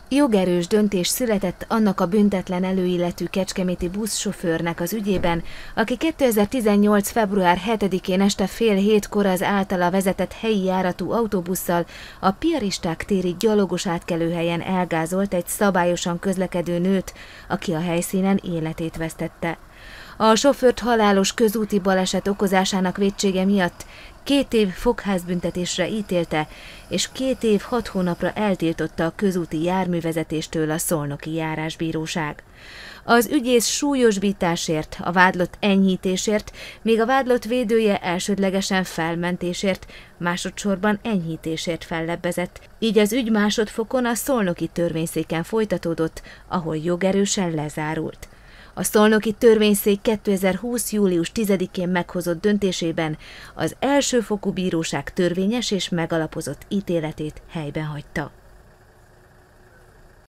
Jogerős döntés született annak a büntetlen előilletű kecskeméti buszsofőrnek az ügyében, aki 2018. február 7-én este fél hétkor az általa vezetett helyi járatú autóbusszal a Piaristák téri gyalogos átkelőhelyen elgázolt egy szabályosan közlekedő nőt, aki a helyszínen életét vesztette. A sofőrt halálos közúti baleset okozásának vétsége miatt 2 év fogházbüntetésre ítélte, és 2 év 6 hónapra eltiltotta a közúti járművezetéstől a szolnoki járásbíróság. Az ügyész súlyosbításért, a vádlott enyhítésért, míg a vádlott védője elsődlegesen felmentésért, másodszorban enyhítésért fellebbezett, így az ügy másodfokon a szolnoki törvényszéken folytatódott, ahol jogerősen lezárult. A szolnoki törvényszék 2020. július 10-én meghozott döntésében az elsőfokú bíróság törvényes és megalapozott ítéletét helyben hagyta.